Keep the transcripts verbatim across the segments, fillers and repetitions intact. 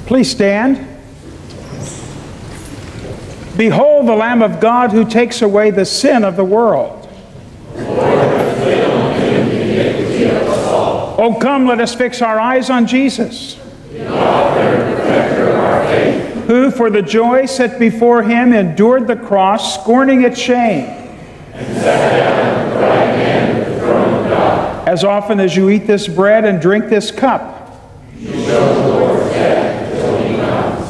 Please stand. Behold the Lamb of God who takes away the sin of the world. Oh, come, let us fix our eyes on Jesus, the author and perfecter of our faith, who for the joy set before him endured the cross, scorning its shame, and sat down at the right hand of the throne of God. As often as you eat this bread and drink this cup, you show the Lord's death until he comes.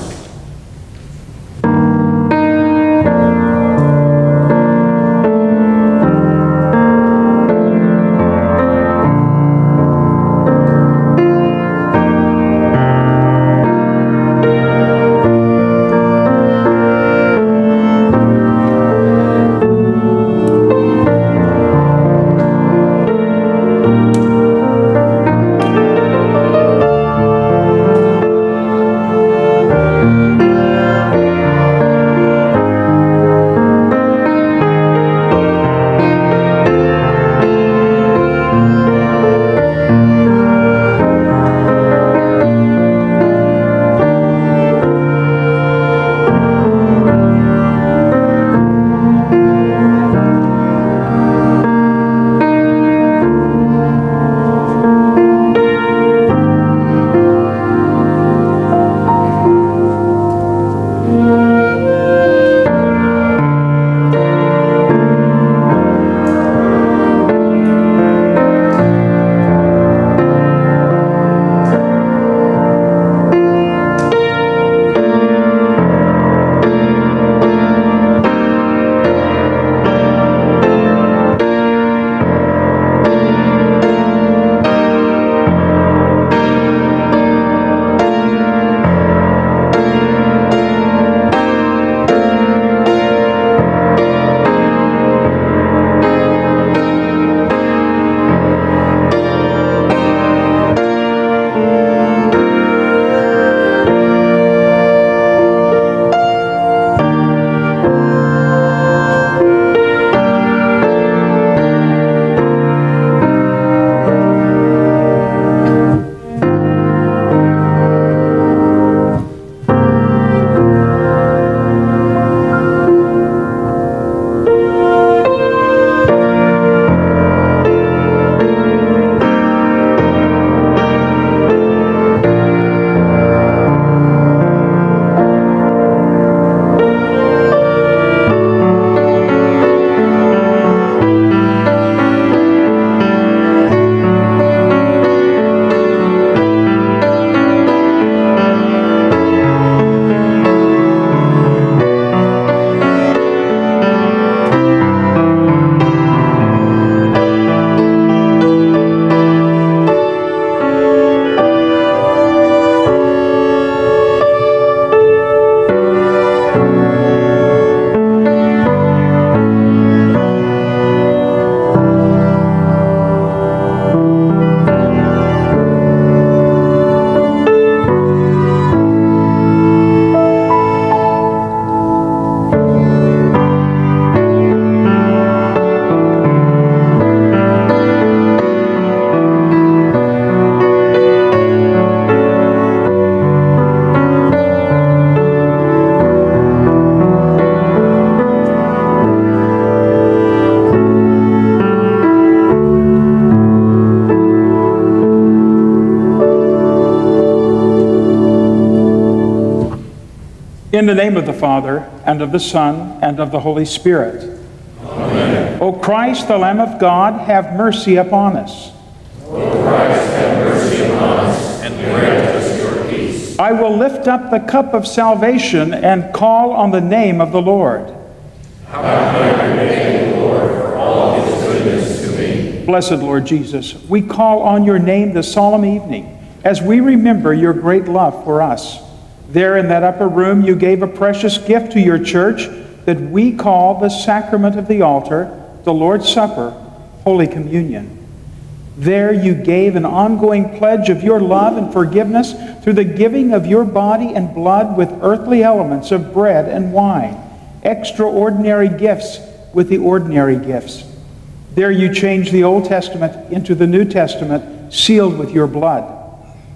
In the name of the Father, and of the Son, and of the Holy Spirit. Amen. O Christ, the Lamb of God, have mercy upon us. O Christ, have mercy upon us, and grant us your peace. I will lift up the cup of salvation and call on the name of the Lord. How can I repay the Lord for all his goodness to me? Blessed Lord Jesus, we call on your name this solemn evening as we remember your great love for us. There in that upper room you gave a precious gift to your church that we call the sacrament of the altar, the Lord's Supper, Holy Communion. There you gave an ongoing pledge of your love and forgiveness through the giving of your body and blood with earthly elements of bread and wine, extraordinary gifts with the ordinary gifts. There you changed the Old Testament into the New Testament, sealed with your blood.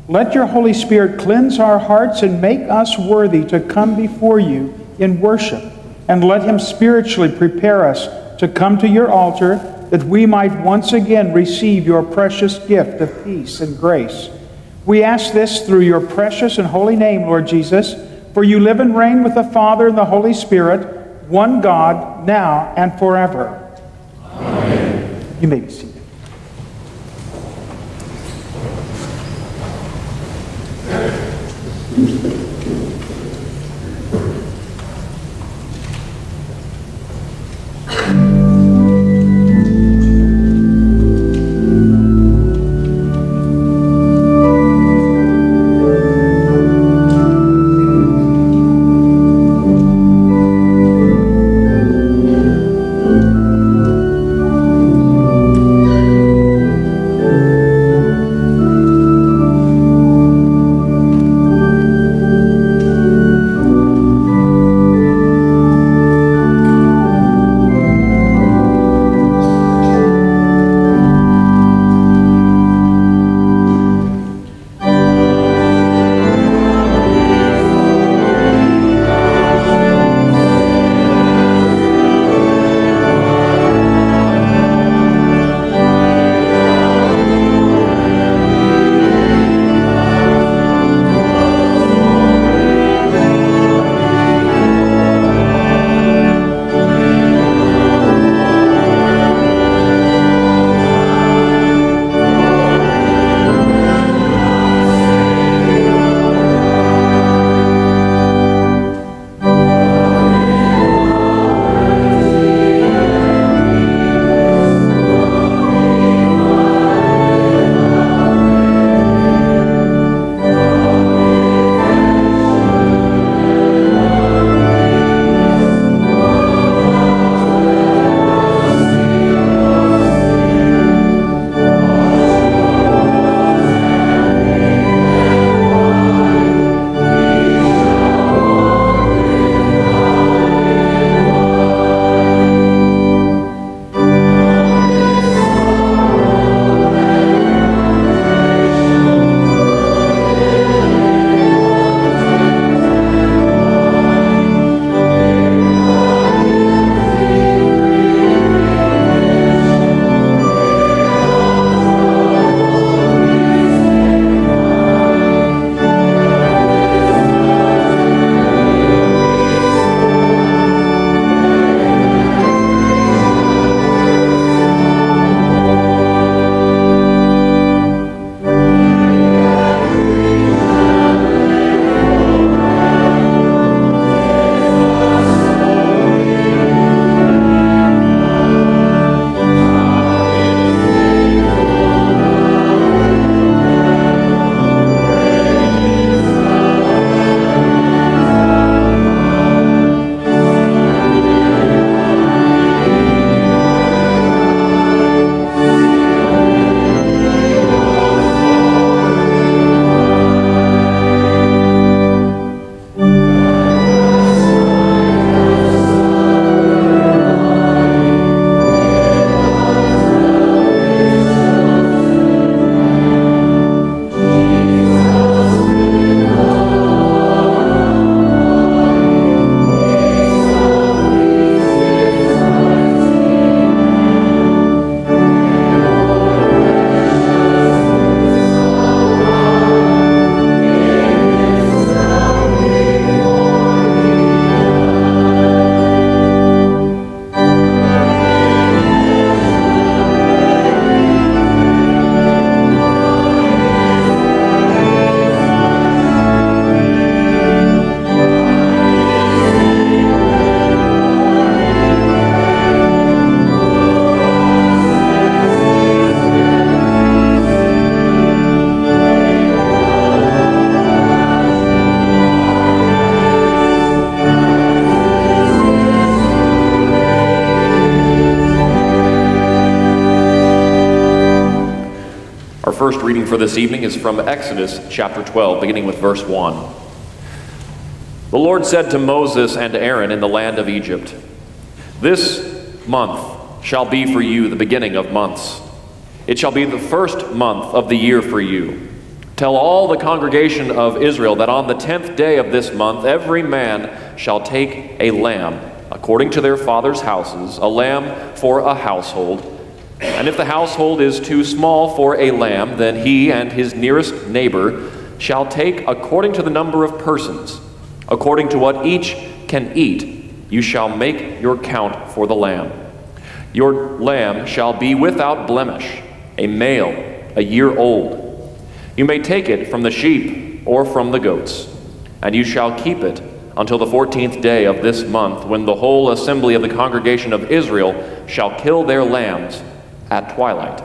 Let your Holy Spirit cleanse our hearts and make us worthy to come before you in worship. And let him spiritually prepare us to come to your altar, that we might once again receive your precious gift of peace and grace. We ask this through your precious and holy name, Lord Jesus, for you live and reign with the Father and the Holy Spirit, one God, now and forever. Amen. You may be seated. first reading for this evening is from Exodus chapter twelve, beginning with verse one. The Lord said to Moses and Aaron in the land of Egypt, "This month shall be for you the beginning of months. It shall be the first month of the year for you. Tell all the congregation of Israel that on the tenth day of this month every man shall take a lamb, according to their fathers' houses, a lamb for a household. And if the household is too small for a lamb, then he and his nearest neighbor shall take according to the number of persons, according to what each can eat, you shall make your count for the lamb. Your lamb shall be without blemish, a male, a year old. You may take it from the sheep or from the goats, and you shall keep it until the fourteenth day of this month, when the whole assembly of the congregation of Israel shall kill their lambs at twilight.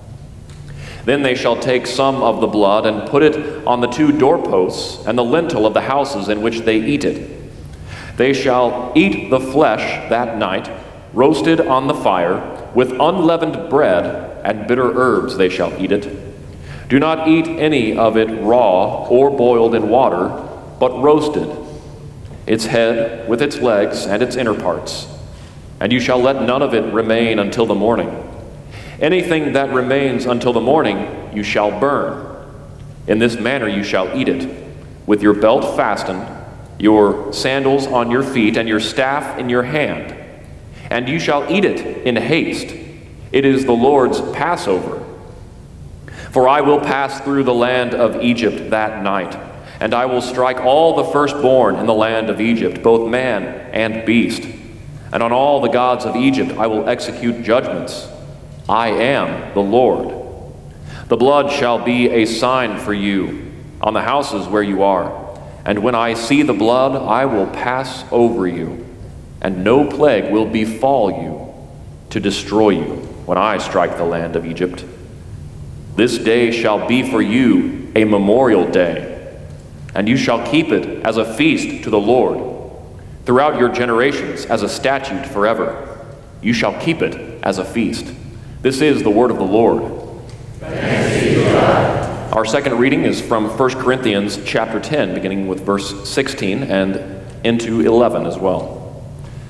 Then they shall take some of the blood and put it on the two doorposts and the lintel of the houses in which they eat it. They shall eat the flesh that night, roasted on the fire, with unleavened bread and bitter herbs they shall eat it. Do not eat any of it raw or boiled in water, but roasted, its head with its legs and its inner parts. And you shall let none of it remain until the morning. Anything that remains until the morning you shall burn. In this manner you shall eat it, with your belt fastened, your sandals on your feet, and your staff in your hand. And you shall eat it in haste. It is the Lord's Passover. For I will pass through the land of Egypt that night, and I will strike all the firstborn in the land of Egypt, both man and beast. And on all the gods of Egypt I will execute judgments. I am the Lord. The blood shall be a sign for you on the houses where you are. And when I see the blood, I will pass over you, and no plague will befall you to destroy you when I strike the land of Egypt. This day shall be for you a memorial day, and you shall keep it as a feast to the Lord. Throughout your generations, as a statute forever, you shall keep it as a feast. This is the word of the Lord. Thanks be to God. Our second reading is from First Corinthians chapter ten, beginning with verse sixteen and into eleven as well.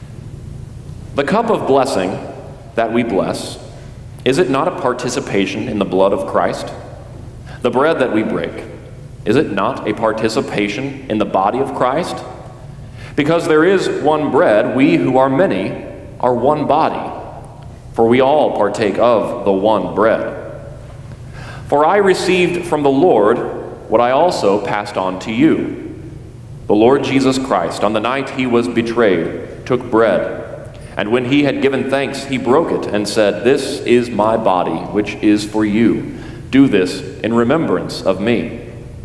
The cup of blessing that we bless, is it not a participation in the blood of Christ? The bread that we break, is it not a participation in the body of Christ? Because there is one bread, we who are many are one body, for we all partake of the one bread. For I received from the Lord what I also passed on to you. The Lord Jesus Christ, on the night he was betrayed, took bread, and when he had given thanks, he broke it and said, "This is my body, which is for you. Do this in remembrance of me."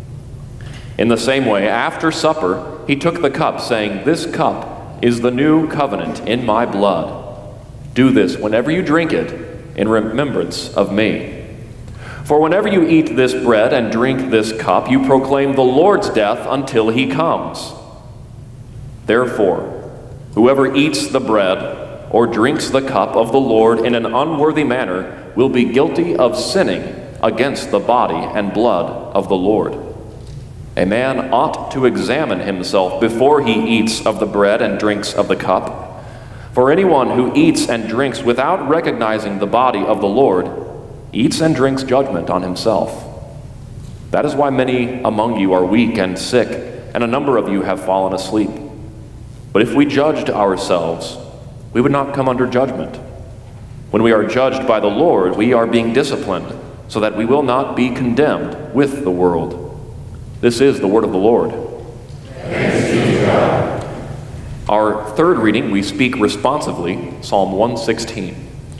In the same way, after supper, he took the cup, saying, "This cup is the new covenant in my blood. Do this whenever you drink it in remembrance of me. For whenever you eat this bread and drink this cup, you proclaim the Lord's death until he comes. Therefore, whoever eats the bread or drinks the cup of the Lord in an unworthy manner will be guilty of sinning against the body and blood of the Lord. A man ought to examine himself before he eats of the bread and drinks of the cup. For anyone who eats and drinks without recognizing the body of the Lord eats and drinks judgment on himself. That is why many among you are weak and sick, and a number of you have fallen asleep. But if we judged ourselves, we would not come under judgment. When we are judged by the Lord, we are being disciplined, so that we will not be condemned with the world. This is the word of the Lord. Thanks be to God. Our third reading, we speak responsively, Psalm one sixteen.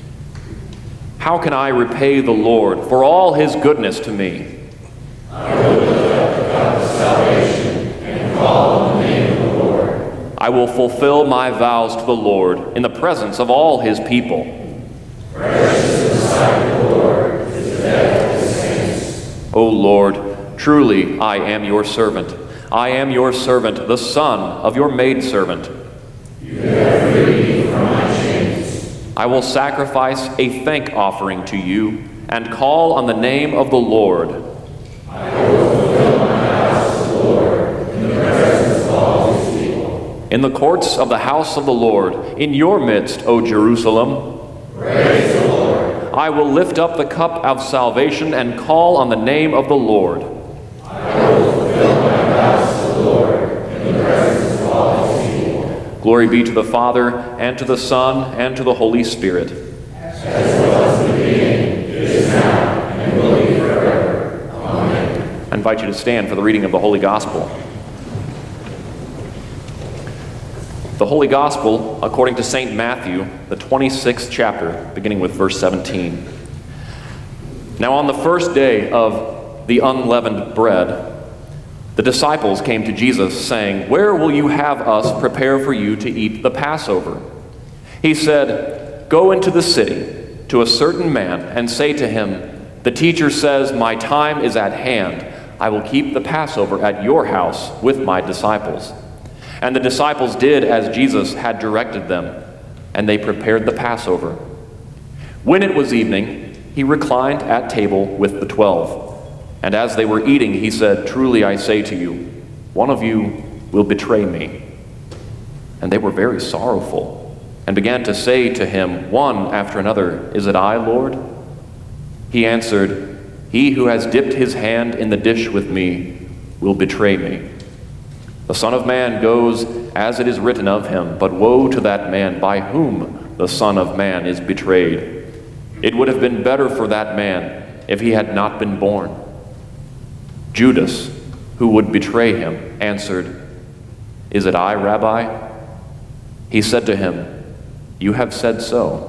How can I repay the Lord for all his goodness to me? I will lift up the cup of salvation and call on the name of the Lord. I will fulfill my vows to the Lord in the presence of all his people. Precious in the sight of the Lord is the death of his saints. O Lord, truly I am your servant. I am your servant, the son of your maidservant. You have freed me from my chains. I will sacrifice a thank offering to you and call on the name of the Lord. I will fulfill my vows to the Lord in the presence of all his people. In the courts of the house of the Lord, in your midst, O Jerusalem. Praise the Lord. I will lift up the cup of salvation and call on the name of the Lord. Glory be to the Father, and to the Son, and to the Holy Spirit. As was in the beginning, is now, and will be forever. Amen. I invite you to stand for the reading of the Holy Gospel. The Holy Gospel, according to Saint Matthew, the twenty-sixth chapter, beginning with verse seventeen. Now on the first day of the unleavened bread, the disciples came to Jesus, saying, "Where will you have us prepare for you to eat the Passover?" He said, "Go into the city to a certain man and say to him, 'The teacher says, my time is at hand. I will keep the Passover at your house with my disciples.'" And the disciples did as Jesus had directed them, and they prepared the Passover. When it was evening, he reclined at table with the twelve. And as they were eating, he said, "Truly I say to you, one of you will betray me." And they were very sorrowful, and began to say to him one after another, "Is it I, Lord?" He answered, "He who has dipped his hand in the dish with me will betray me. The Son of Man goes as it is written of him, but woe to that man by whom the Son of Man is betrayed. It would have been better for that man if he had not been born." Judas, who would betray him, answered, "Is it I, Rabbi?" He said to him, "You have said so."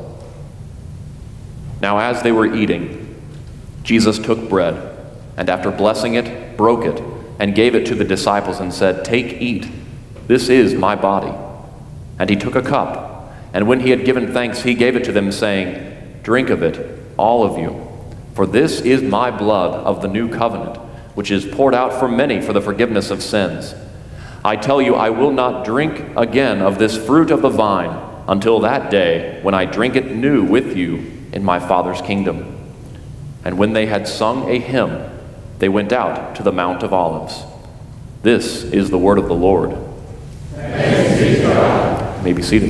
Now as they were eating, Jesus took bread, and after blessing it, broke it, and gave it to the disciples and said, "Take, eat, this is my body." And he took a cup, and when he had given thanks, he gave it to them, saying, "Drink of it, all of you, for this is my blood of the new covenant, which is poured out for many for the forgiveness of sins. I tell you, I will not drink again of this fruit of the vine until that day when I drink it new with you in my Father's kingdom." And when they had sung a hymn, they went out to the Mount of Olives. This is the word of the Lord. Thanks be to God. You may be seated.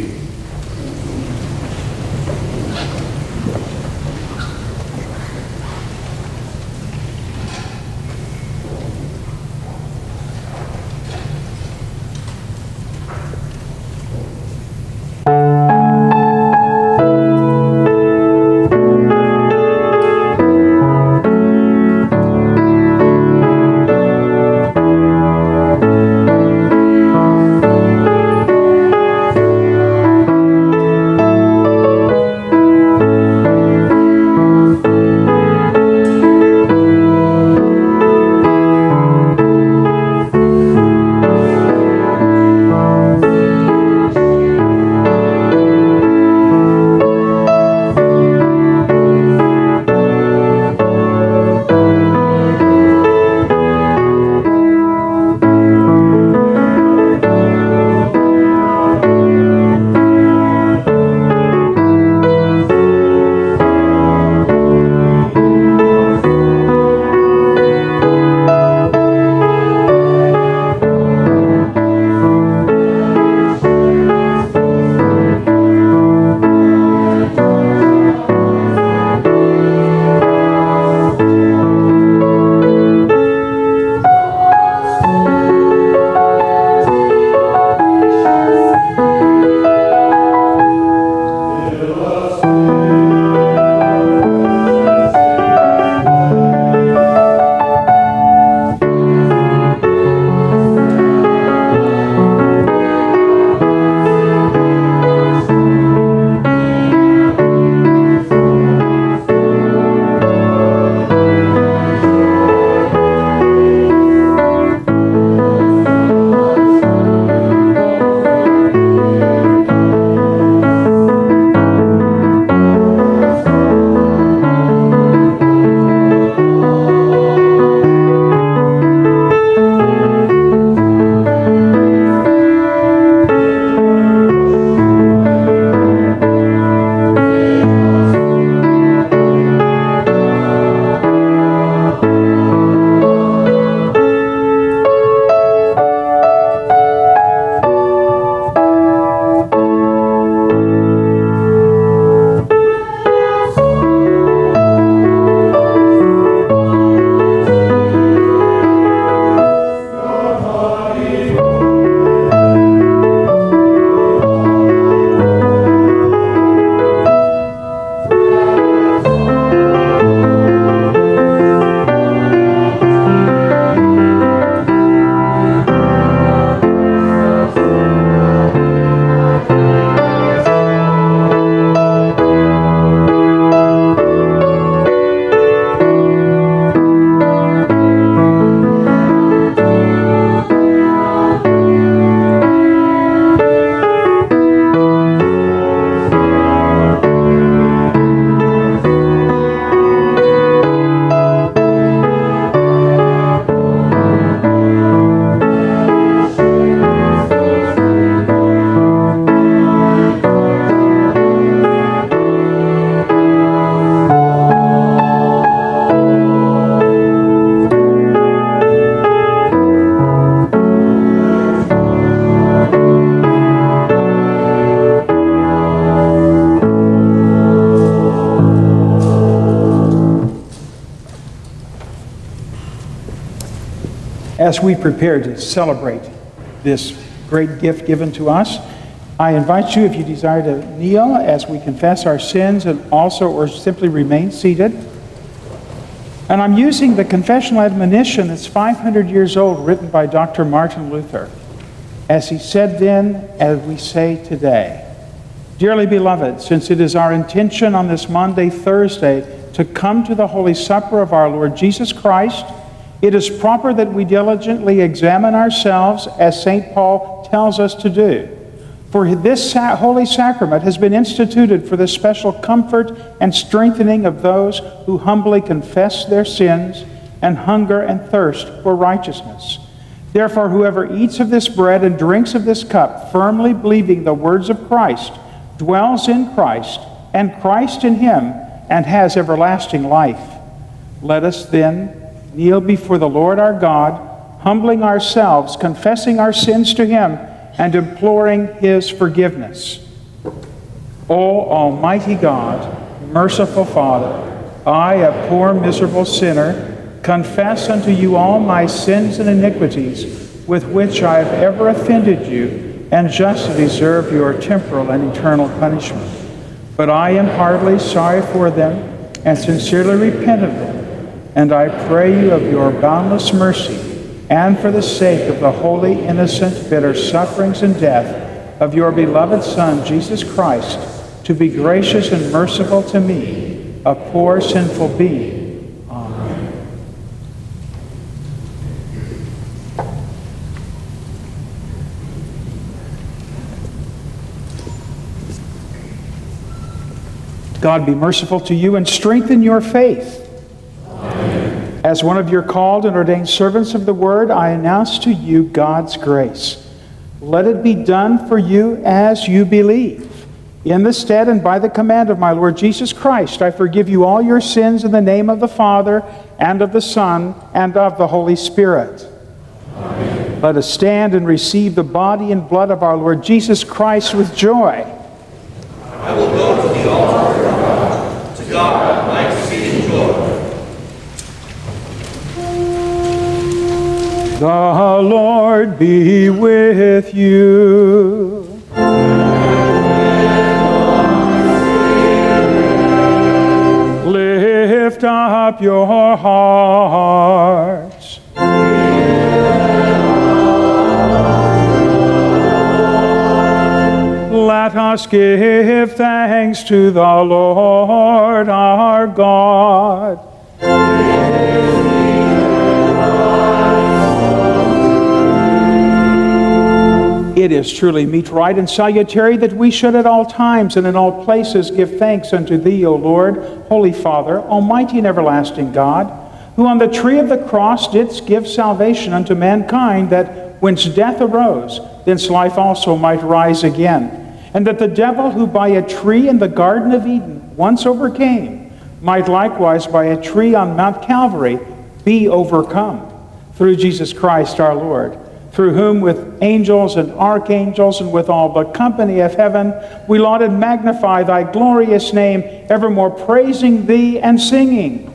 As we prepare to celebrate this great gift given to us, I invite you, if you desire, to kneel as we confess our sins, and also or simply remain seated. And I'm using the confessional admonition that's five hundred years old, written by Doctor Martin Luther. As he said then, as we say today, dearly beloved, since it is our intention on this Maundy Thursday to come to the Holy Supper of our Lord Jesus Christ, it is proper that we diligently examine ourselves, as Saint Paul tells us to do. For this holy sacrament has been instituted for the special comfort and strengthening of those who humbly confess their sins and hunger and thirst for righteousness. Therefore, whoever eats of this bread and drinks of this cup, firmly believing the words of Christ, dwells in Christ, and Christ in him, and has everlasting life. Let us then kneel before the Lord our God, humbling ourselves, confessing our sins to him, and imploring his forgiveness. O Almighty God, merciful Father, I, a poor miserable sinner, confess unto you all my sins and iniquities with which I have ever offended you, and justly deserve your temporal and eternal punishment. But I am heartily sorry for them, and sincerely repent of them, and I pray you of your boundless mercy, and for the sake of the holy, innocent, bitter sufferings and death of your beloved Son, Jesus Christ, to be gracious and merciful to me, a poor sinful being. Amen. God be merciful to you and strengthen your faith. As one of your called and ordained servants of the Word, I announce to you God's grace. Let it be done for you as you believe. In the stead and by the command of my Lord Jesus Christ, I forgive you all your sins in the name of the Father, and of the Son, and of the Holy Spirit. Amen. Let us stand and receive the body and blood of our Lord Jesus Christ with joy. I will go to the altar of God, to God, my exceeding joy. The Lord be with you. Lift up your hearts. Let us give thanks to the Lord our God. It is truly meet, right, and salutary that we should at all times and in all places give thanks unto Thee, O Lord, Holy Father, Almighty and everlasting God, who on the tree of the cross didst give salvation unto mankind, that whence death arose, thence life also might rise again, and that the devil, who by a tree in the Garden of Eden once overcame, might likewise by a tree on Mount Calvary be overcome, through Jesus Christ our Lord, through whom with angels and archangels and with all the company of heaven we laud and magnify thy glorious name, evermore praising thee and singing.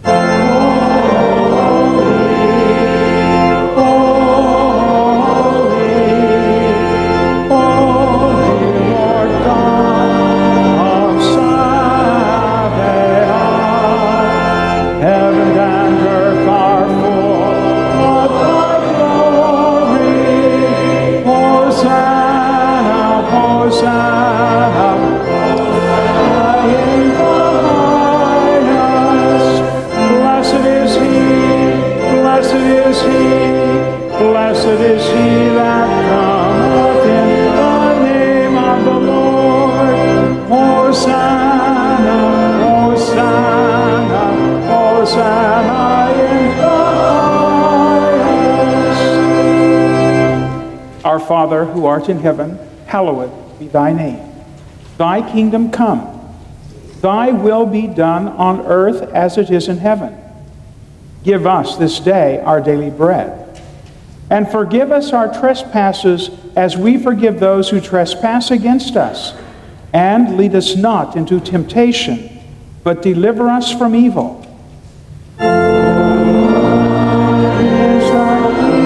Our Father, who art in heaven, hallowed be thy name. Thy kingdom come. Thy will be done on earth as it is in heaven. Give us this day our daily bread. And forgive us our trespasses as we forgive those who trespass against us. And lead us not into temptation, but deliver us from evil. For thine is thy kingdom,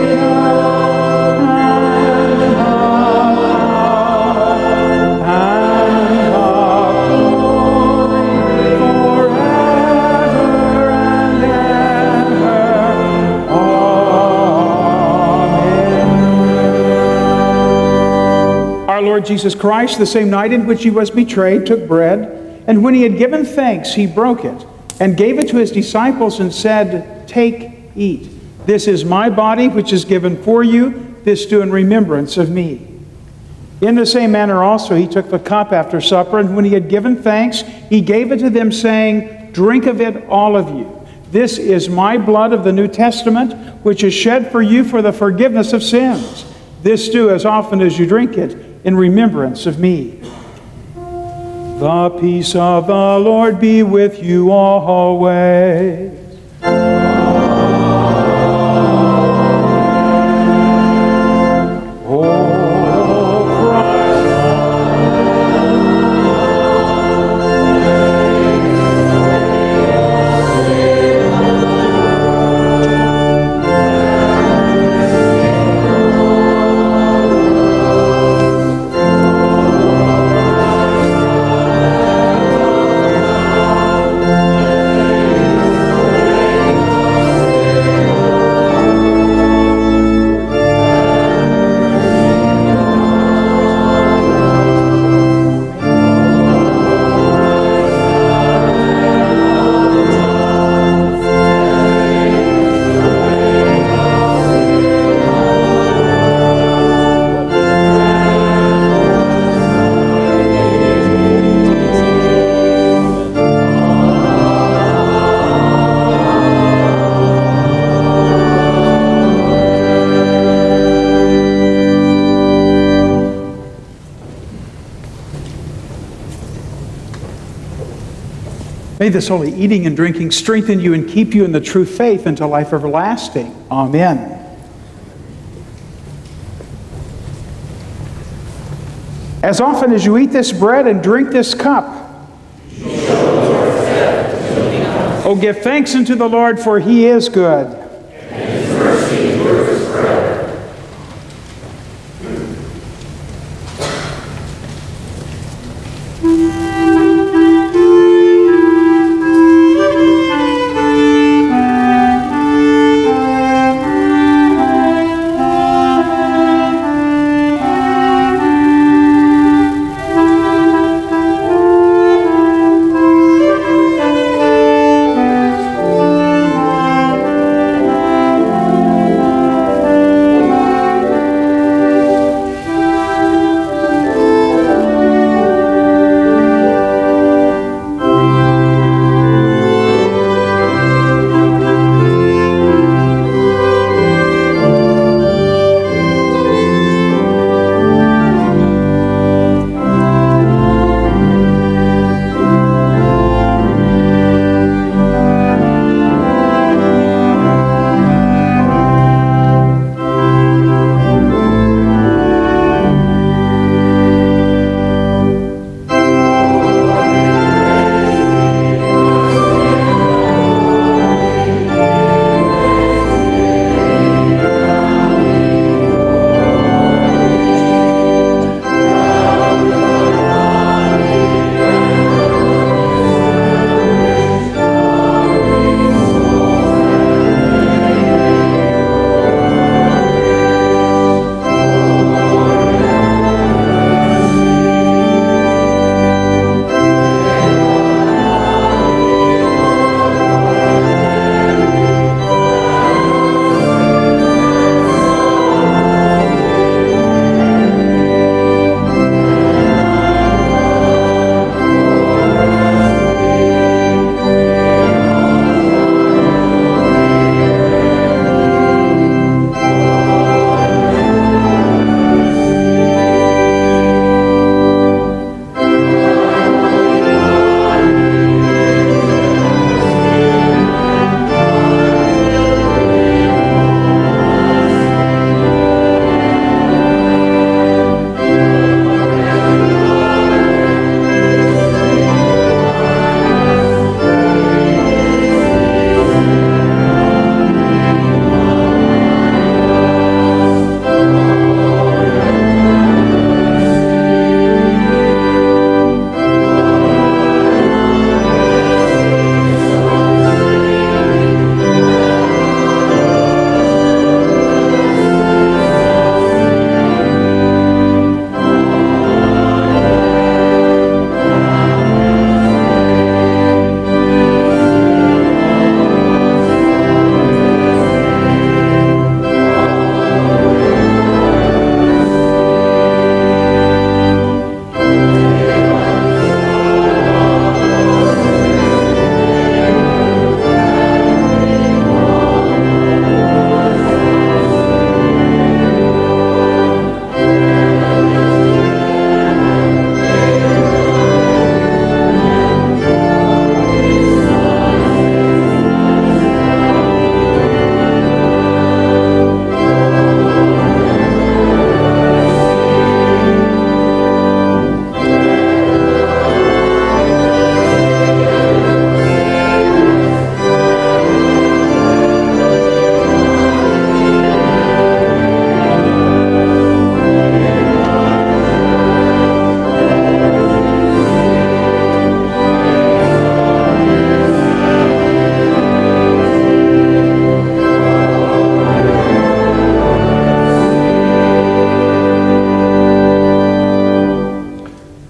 Lord Jesus Christ, the same night in which he was betrayed, took bread, and when he had given thanks, he broke it, and gave it to his disciples, and said, "Take, eat. This is my body, which is given for you. This do in remembrance of me." In the same manner also he took the cup after supper, and when he had given thanks, he gave it to them, saying, "Drink of it, all of you. This is my blood of the New Testament, which is shed for you for the forgiveness of sins. This do as often as you drink it in remembrance of me." The peace of the Lord be with you always. May this holy eating and drinking strengthen you and keep you in the true faith until life everlasting. Amen. As often as you eat this bread and drink this cup, oh, give thanks unto the Lord, for he is good. And his mercy endures forever.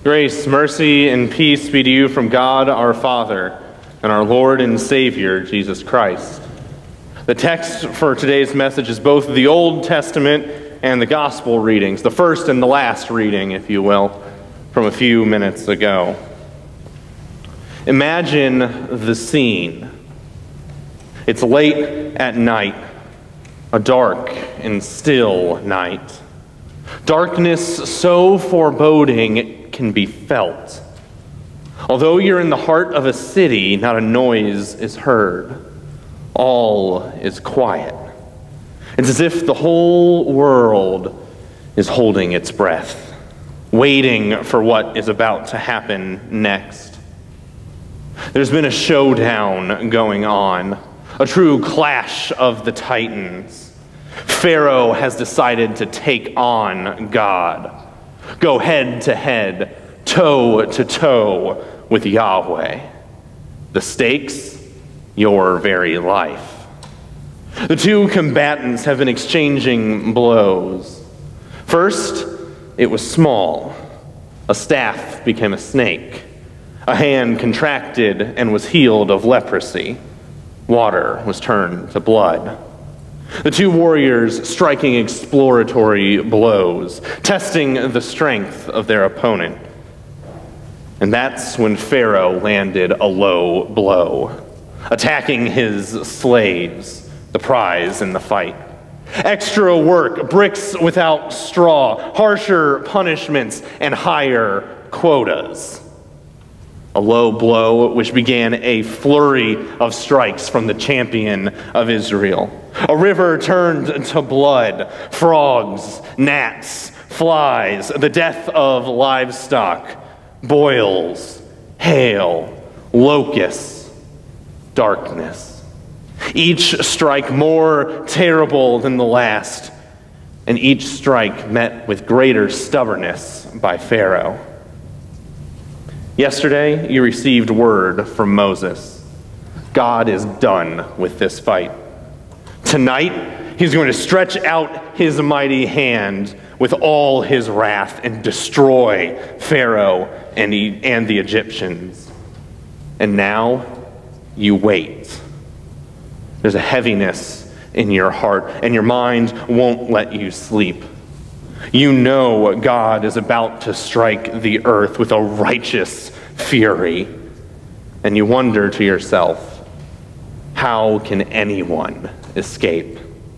Grace, mercy, and peace be to you from God our Father and our Lord and Savior, Jesus Christ. The text for today's message is both the Old Testament and the Gospel readings, the first and the last reading, if you will, from a few minutes ago. Imagine the scene. It's late at night, a dark and still night. Darkness so foreboding it can be felt. Although you're in the heart of a city, not a noise is heard. All is quiet. It's as if the whole world is holding its breath, waiting for what is about to happen next. There's been a showdown going on, a true clash of the titans. Pharaoh has decided to take on God, go head to head, toe to toe with Yahweh. The stakes, your very life. The two combatants have been exchanging blows. First, it was small. A staff became a snake. A hand contracted and was healed of leprosy. Water was turned to blood. The two warriors striking exploratory blows, testing the strength of their opponent. And that's when Pharaoh landed a low blow, attacking his slaves, the prize in the fight. Extra work, bricks without straw, harsher punishments, and higher quotas. A low blow which began a flurry of strikes from the champion of Israel. A river turned to blood, frogs, gnats, flies, the death of livestock, boils, hail, locusts, darkness. Each strike more terrible than the last, and each strike met with greater stubbornness by Pharaoh. Yesterday, you received word from Moses. God is done with this fight. Tonight, he's going to stretch out his mighty hand with all his wrath and destroy Pharaoh and, he, and the Egyptians. And now, you wait. There's a heaviness in your heart, and your mind won't let you sleep. You know God is about to strike the earth with a righteous fury, and you wonder to yourself, how can anyone escape?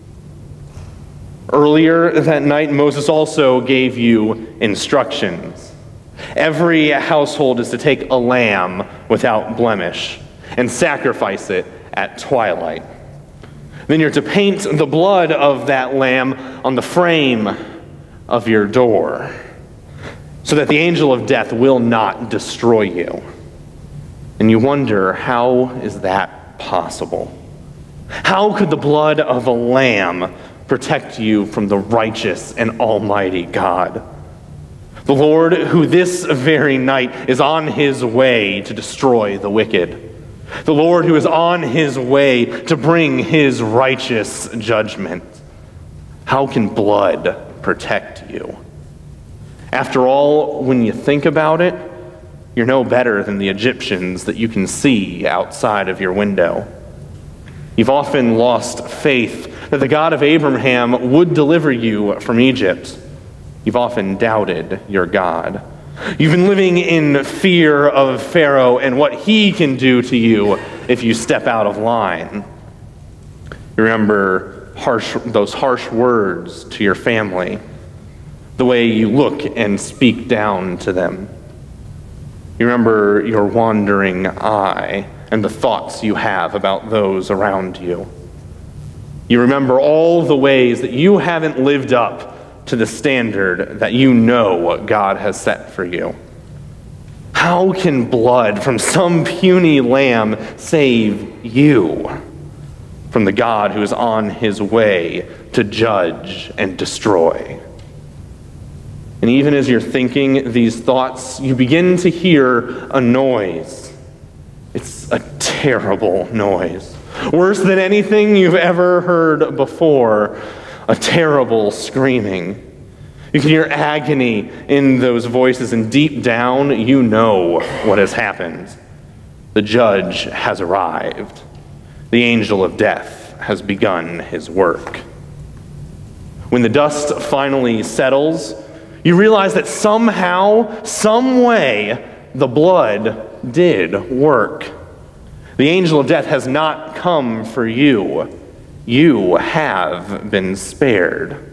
Earlier that night, Moses also gave you instructions. Every household is to take a lamb without blemish and sacrifice it at twilight. Then you're to paint the blood of that lamb on the frame of your door, so that the angel of death will not destroy you. And you wonder, how is that possible? How could the blood of a lamb protect you from the righteous and almighty God? The Lord, who this very night is on his way to destroy the wicked. The Lord who is on his way to bring his righteous judgment. How can blood protect you? After all, when you think about it, you're no better than the Egyptians that you can see outside of your window. You've often lost faith that the God of Abraham would deliver you from Egypt. You've often doubted your God. You've been living in fear of Pharaoh and what he can do to you if you step out of line. You remember harsh, those harsh words to your family, the way you look and speak down to them. You remember your wandering eye and the thoughts you have about those around you. You remember all the ways that you haven't lived up to the standard that you know what God has set for you. How can blood from some puny lamb save you from the God who is on his way to judge and destroy? And even as you're thinking these thoughts, you begin to hear a noise. It's a terrible noise. Worse than anything you've ever heard before. A terrible screaming. You can hear agony in those voices, and deep down, you know what has happened. The judge has arrived. The angel of death has begun his work. When the dust finally settles, you realize that somehow, some way, the blood did work. The angel of death has not come for you. You have been spared.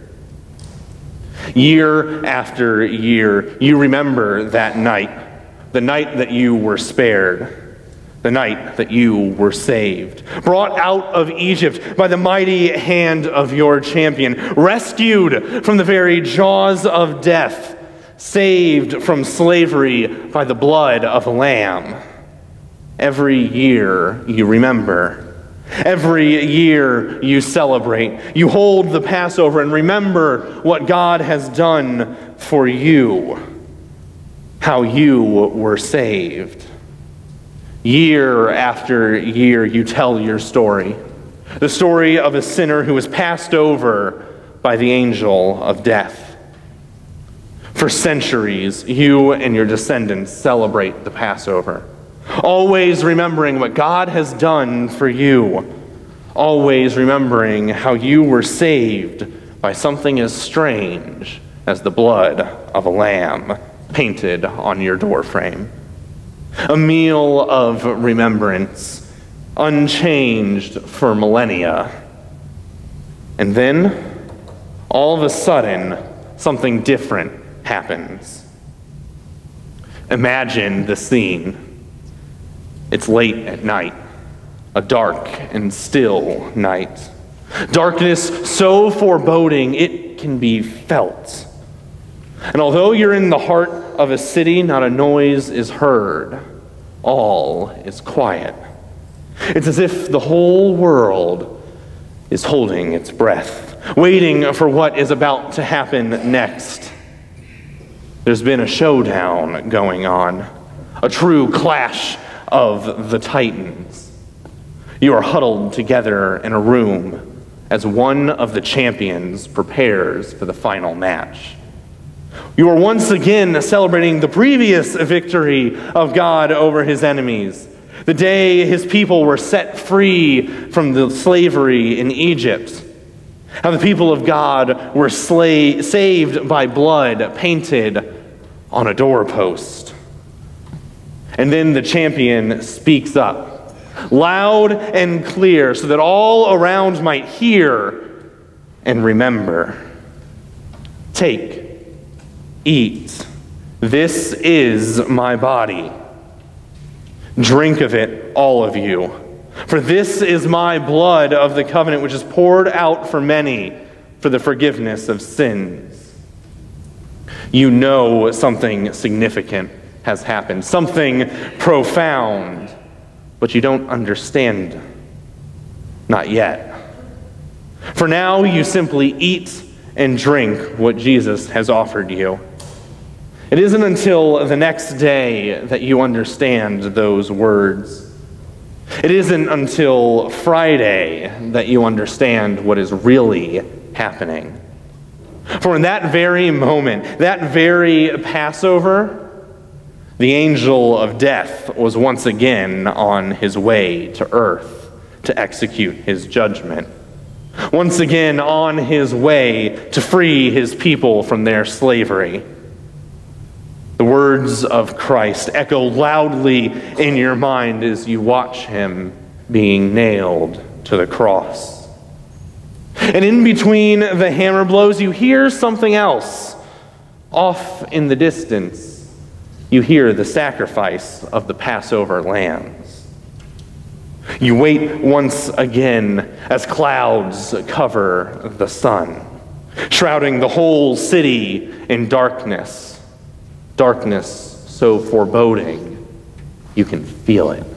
Year after year, you remember that night, the night that you were spared, the night that you were saved, brought out of Egypt by the mighty hand of your champion, rescued from the very jaws of death, saved from slavery by the blood of a lamb. Every year you remember. Every year you celebrate. You hold the Passover and remember what God has done for you, how you were saved. Year after year you tell your story, the story of a sinner who was passed over by the angel of death. For centuries, you and your descendants celebrate the Passover, always remembering what God has done for you, always remembering how you were saved by something as strange as the blood of a lamb painted on your doorframe. A meal of remembrance, unchanged for millennia. And then, all of a sudden, something different happens. Imagine the scene. It's late at night, a dark and still night. Darkness so foreboding it can be felt. And although you're in the heart of a city, not a noise is heard. All is quiet. It's as if the whole world is holding its breath, waiting for what is about to happen next. There's been a showdown going on, a true clash of the titans. You are huddled together in a room as one of the champions prepares for the final match. You are once again celebrating the previous victory of God over his enemies, the day his people were set free from the slavery in Egypt, how the people of God were sla- saved by blood painted on a doorpost. And then the champion speaks up, loud and clear, so that all around might hear and remember. Take, eat. This is my body. Drink of it, all of you. For this is my blood of the covenant, which is poured out for many for the forgiveness of sins. You know something significant has happened, something profound, but you don't understand. Not yet. For now, you simply eat and drink what Jesus has offered you. It isn't until the next day that you understand those words. It isn't until Friday that you understand what is really happening. For in that very moment, that very Passover, the angel of death was once again on his way to earth to execute his judgment. Once again on his way to free his people from their slavery. The words of Christ echo loudly in your mind as you watch him being nailed to the cross. And in between the hammer blows, you hear something else. Off in the distance, you hear the sacrifice of the Passover lambs. You wait once again as clouds cover the sun, shrouding the whole city in darkness. Darkness so foreboding, you can feel it.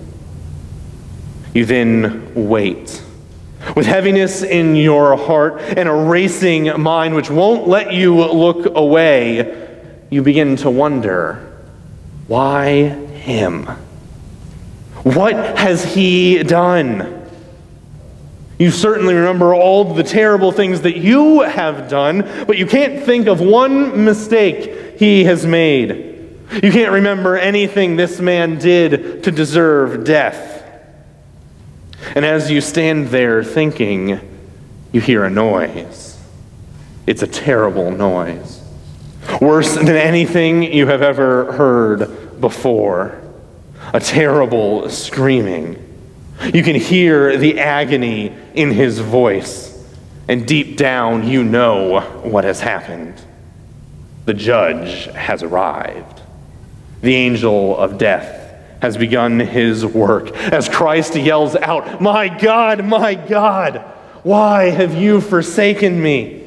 You then wait. With heaviness in your heart and a racing mind which won't let you look away, you begin to wonder, why him? What has he done? You certainly remember all the terrible things that you have done, but you can't think of one mistake he has made. You can't remember anything this man did to deserve death. And as you stand there thinking, you hear a noise. It's a terrible noise. Worse than anything you have ever heard before. A terrible screaming. You can hear the agony in his voice, and deep down you know what has happened. The judge has arrived. The angel of death has begun his work as Christ yells out, "My God, my God, why have you forsaken me?"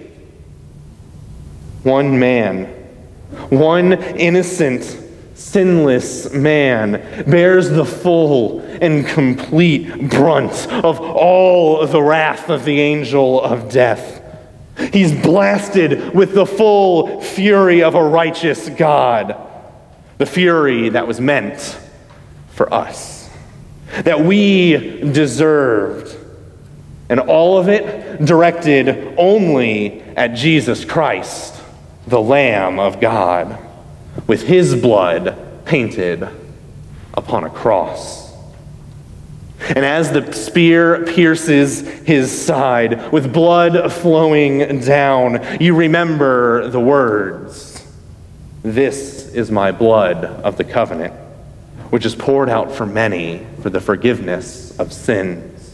One man, one innocent, sinless man bears the full and complete brunt of all the wrath of the angel of death. He's blasted with the full fury of a righteous God, the fury that was meant for us, that we deserved, and all of it directed only at Jesus Christ, the Lamb of God, with his blood painted upon a cross. And as the spear pierces his side, with blood flowing down, you remember the words, "This is my blood of the covenant, which is poured out for many for the forgiveness of sins."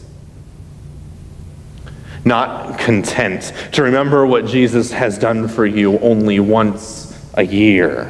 Not content to remember what Jesus has done for you only once a year,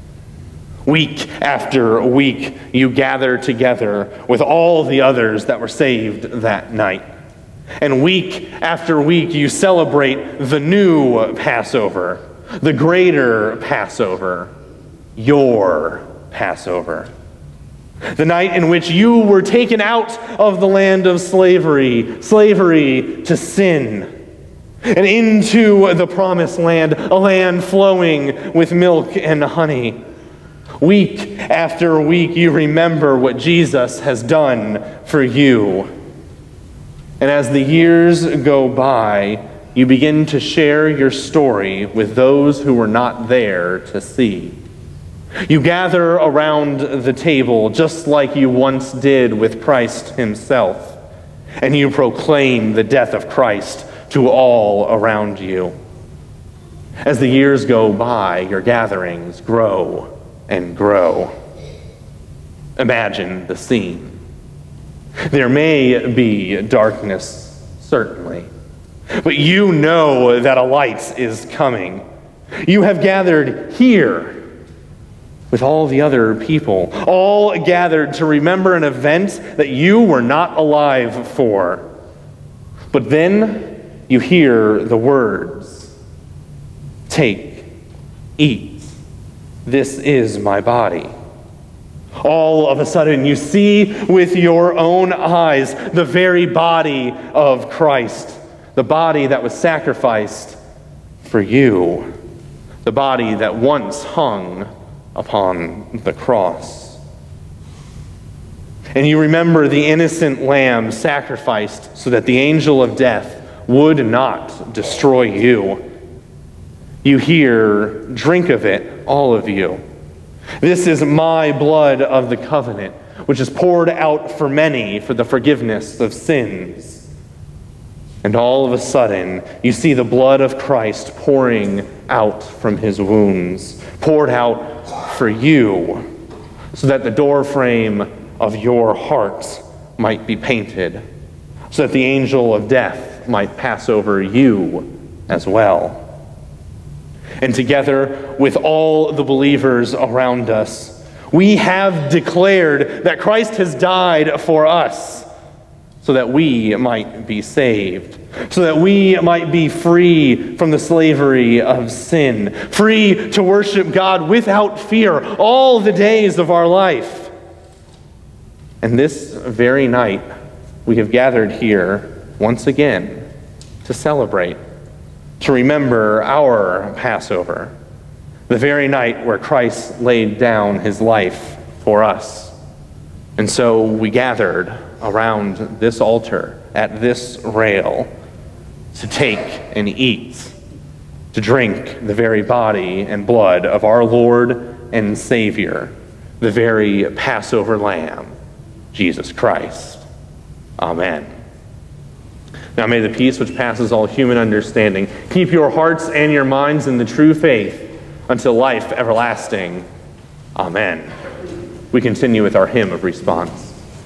week after week, you gather together with all the others that were saved that night. And week after week, you celebrate the new Passover, the greater Passover, your Passover. The night in which you were taken out of the land of slavery, slavery to sin, and into the promised land, a land flowing with milk and honey. Week after week, you remember what Jesus has done for you. And as the years go by, you begin to share your story with those who were not there to see. You gather around the table just like you once did with Christ himself, and you proclaim the death of Christ to all around you. As the years go by, your gatherings grow and grow. Imagine the scene. There may be darkness, certainly, but you know that a light is coming. You have gathered here with all the other people, all gathered to remember an event that you were not alive for. But then you hear the words, "Take, eat, this is my body." All of a sudden you see with your own eyes the very body of Christ, the body that was sacrificed for you, the body that once hung upon the cross. And you remember the innocent lamb sacrificed so that the angel of death would not destroy you. You hear, "Drink of it, all of you. This is my blood of the covenant, which is poured out for many for the forgiveness of sins." And all of a sudden, you see the blood of Christ pouring out from his wounds, poured out for you, so that the doorframe of your heart might be painted, so that the angel of death might pass over you as well. And together with all the believers around us, we have declared that Christ has died for us, so that we might be saved, so that we might be free from the slavery of sin, free to worship God without fear all the days of our life. And this very night, we have gathered here once again to celebrate, to remember our Passover, the very night where Christ laid down his life for us. And so we gathered around this altar at this rail to take and eat, to drink the very body and blood of our Lord and Savior, the very Passover Lamb, Jesus Christ. Amen. Now may the peace which passes all human understanding keep your hearts and your minds in the true faith until life everlasting. Amen. We continue with our hymn of response.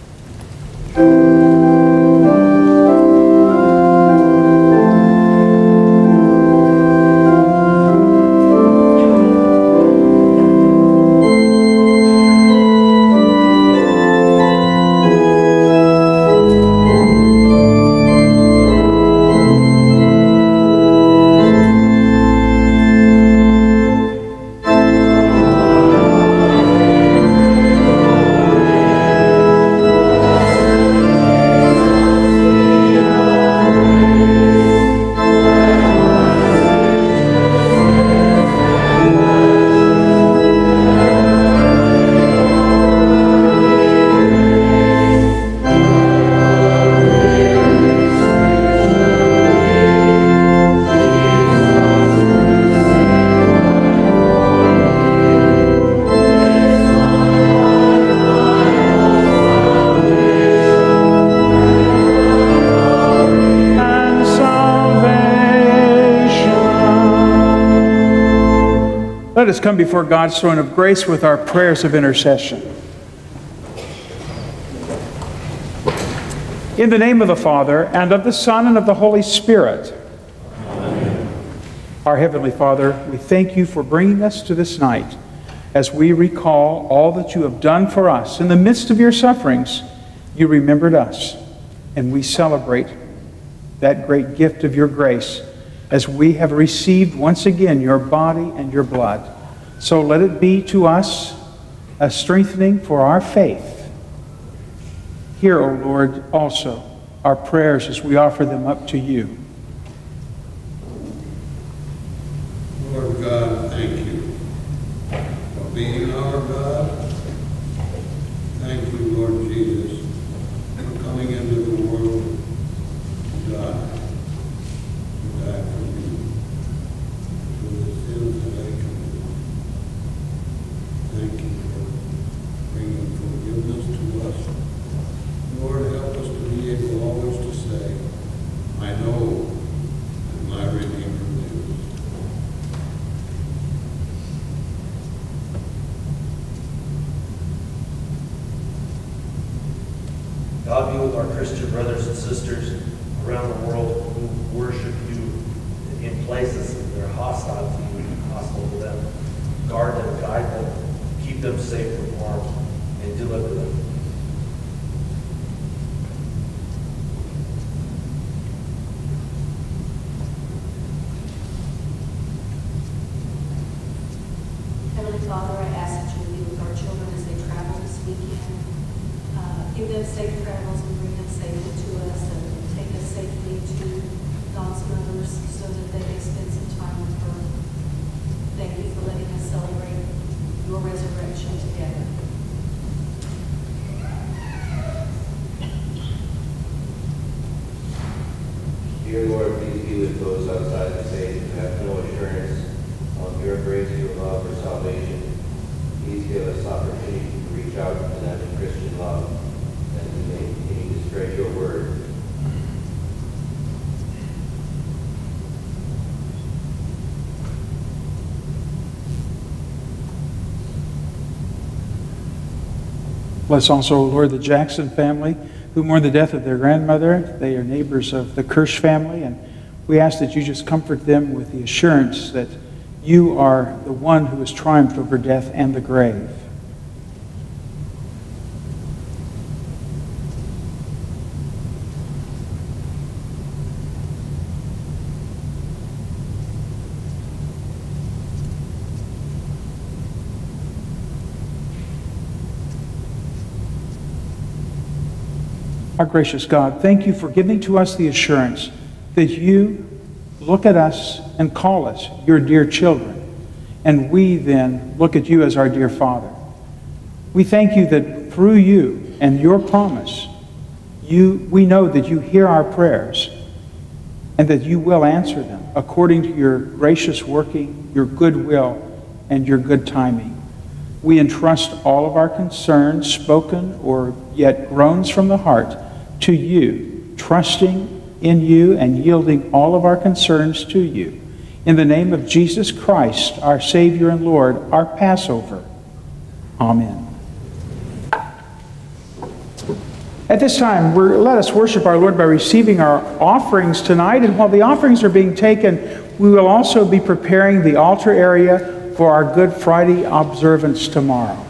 Let us come before God's throne of grace with our prayers of intercession. In the name of the Father, and of the Son, and of the Holy Spirit. Amen. Our Heavenly Father, we thank you for bringing us to this night as we recall all that you have done for us. In the midst of your sufferings, you remembered us, and we celebrate that great gift of your grace as we have received once again your body and your blood. So let it be to us a strengthening for our faith. Hear, O Lord, also our prayers as we offer them up to you. Lord God, thank you for being our God. Thank you, Lord Jesus, for coming into the world to die. Die for me, for the sins that I committed. Thank you for bringing forgiveness to us. Lord, help us to be able always to say, I know that my Redeemer lives. God be with our Christian brothers and sisters around the world who worship you in places that are hostile to you, hostile to them. Guard them, guide them, keep them safe from harm, and deliver them. Heavenly Father, I ask that you will be with our children as they travel this weekend. Uh, give them safe travels and bring them safely to us, and take us safely to Dawn's mothers so that they may spend some time with her. Thank you for letting us celebrate your resurrection together. Dear Lord, please be with those outside the faith who have no assurance of your grace, your love, or salvation. Please give us opportunity to reach out to them in Christian love, and we may continue to spread your word. Bless also, Lord, the Jackson family who mourn the death of their grandmother. They are neighbors of the Kirsch family, and we ask that you just comfort them with the assurance that you are the one who has triumphed over death and the grave. Our gracious God, thank you for giving to us the assurance that you look at us and call us your dear children, and we then look at you as our dear Father. We thank you that through you and your promise, you, we know that you hear our prayers and that you will answer them according to your gracious working, your good will, and your good timing. We entrust all of our concerns, spoken or yet groans from the heart, to you, trusting in you and yielding all of our concerns to you. In the name of Jesus Christ, our Savior and Lord, our Passover. Amen. At this time, we're, let us worship our Lord by receiving our offerings tonight. And while the offerings are being taken, we will also be preparing the altar area for our Good Friday observance tomorrow.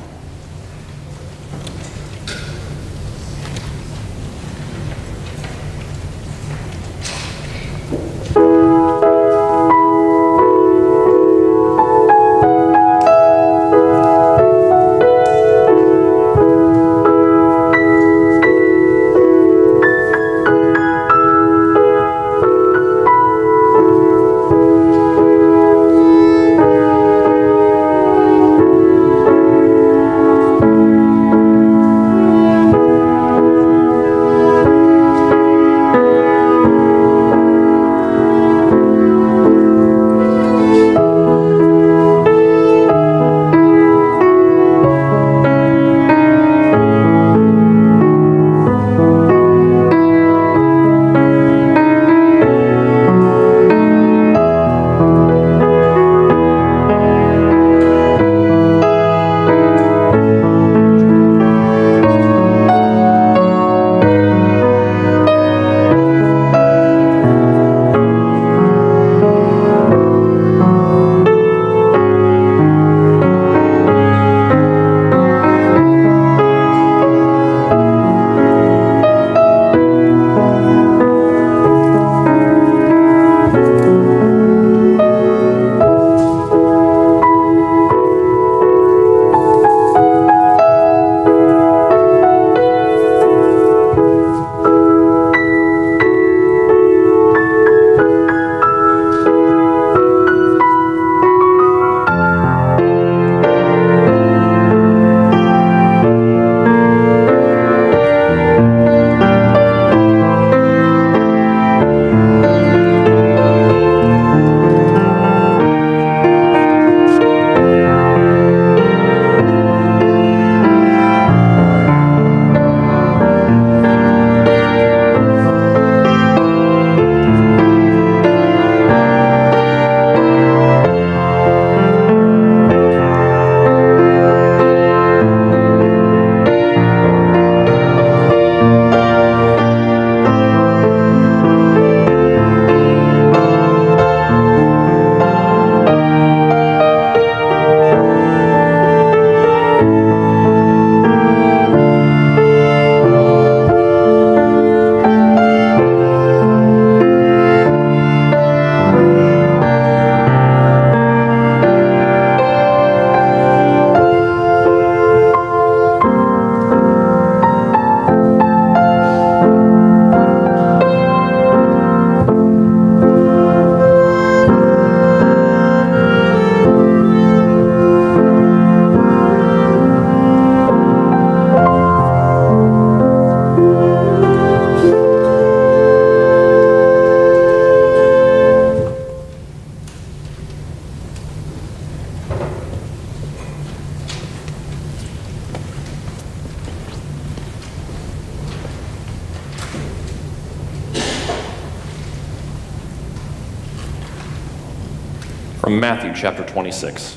From Matthew chapter twenty-six.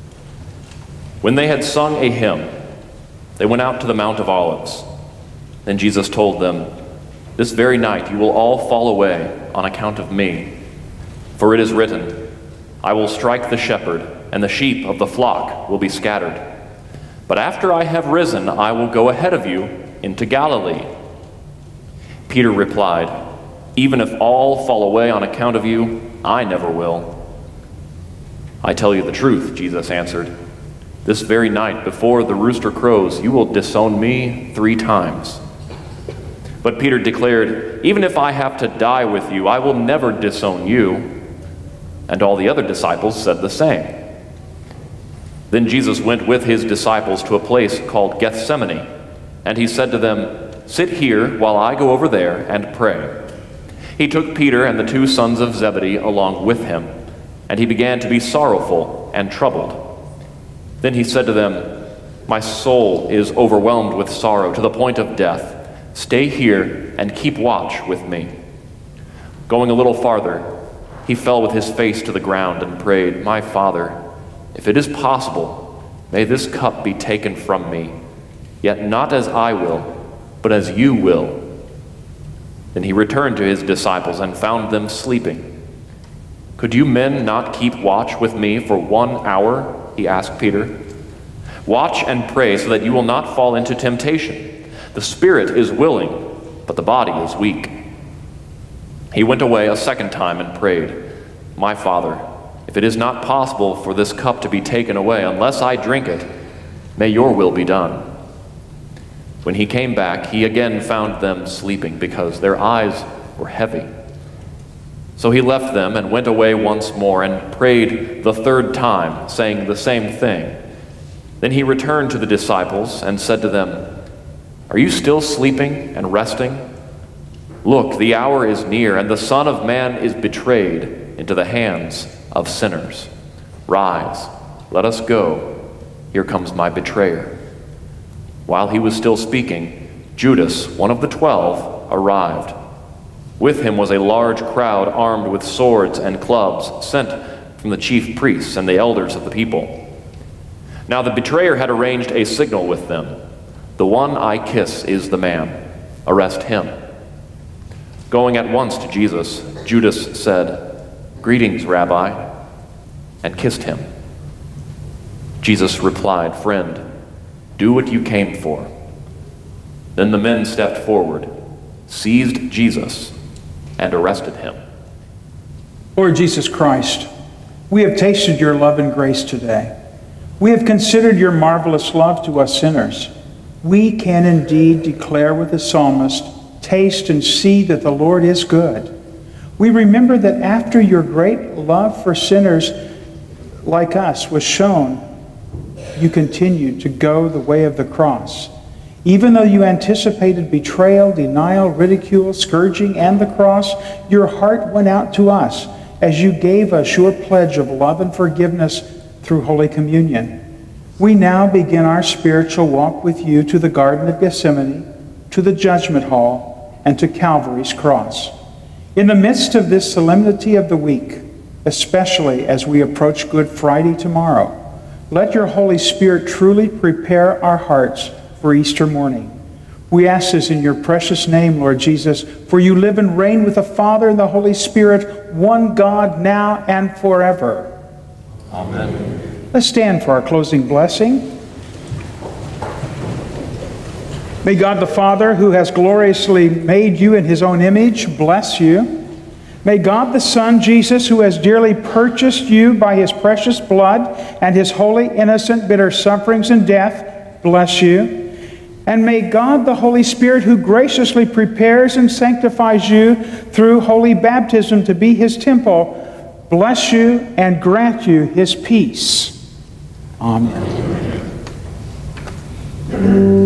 When they had sung a hymn, they went out to the Mount of Olives. Then Jesus told them, "This very night you will all fall away on account of me. For it is written, I will strike the shepherd, and the sheep of the flock will be scattered. But after I have risen, I will go ahead of you into Galilee." Peter replied, "Even if all fall away on account of you, I never will." "I tell you the truth," Jesus answered. "This very night before the rooster crows, you will disown me three times." But Peter declared, "Even if I have to die with you, I will never disown you." And all the other disciples said the same. Then Jesus went with his disciples to a place called Gethsemane, and he said to them, "Sit here while I go over there and pray." He took Peter and the two sons of Zebedee along with him, and he began to be sorrowful and troubled. Then he said to them, "My soul is overwhelmed with sorrow to the point of death. Stay here and keep watch with me." Going a little farther, he fell with his face to the ground and prayed, "My Father, if it is possible, may this cup be taken from me, yet not as I will, but as you will." Then he returned to his disciples and found them sleeping. "Could you men not keep watch with me for one hour?" he asked Peter. "Watch and pray so that you will not fall into temptation. The spirit is willing, but the body is weak." He went away a second time and prayed, "My Father, if it is not possible for this cup to be taken away unless I drink it, may your will be done." When he came back, he again found them sleeping because their eyes were heavy. So he left them and went away once more and prayed the third time, saying the same thing. Then he returned to the disciples and said to them, "Are you still sleeping and resting? Look, the hour is near, and the Son of Man is betrayed into the hands of sinners. Rise, let us go. Here comes my betrayer." While he was still speaking, Judas, one of the twelve, arrived. With him was a large crowd armed with swords and clubs, sent from the chief priests and the elders of the people. Now the betrayer had arranged a signal with them. "The one I kiss is the man. Arrest him." Going at once to Jesus, Judas said, "Greetings, Rabbi," and kissed him. Jesus replied, "Friend, do what you came for." Then the men stepped forward, seized Jesus, and arrested him. Lord Jesus Christ, we have tasted your love and grace today. We have considered your marvelous love to us sinners. We can indeed declare with the psalmist, "Taste and see that the Lord is good." We remember that after your great love for sinners like us was shown, you continued to go the way of the cross. Even though you anticipated betrayal, denial, ridicule, scourging, and the cross, your heart went out to us as you gave us your pledge of love and forgiveness through Holy Communion. We now begin our spiritual walk with you to the Garden of Gethsemane, to the Judgment Hall, and to Calvary's cross. In the midst of this solemnity of the week, especially as we approach Good Friday tomorrow, let your Holy Spirit truly prepare our hearts for Easter morning. We ask this in your precious name, Lord Jesus, for you live and reign with the Father and the Holy Spirit, one God, now and forever. Amen. Let's stand for our closing blessing. May God the Father, who has gloriously made you in his own image, bless you. May God the Son, Jesus, who has dearly purchased you by his precious blood and his holy, innocent, bitter sufferings and death, bless you. And may God the Holy Spirit, who graciously prepares and sanctifies you through holy baptism to be his temple, bless you and grant you his peace. Amen.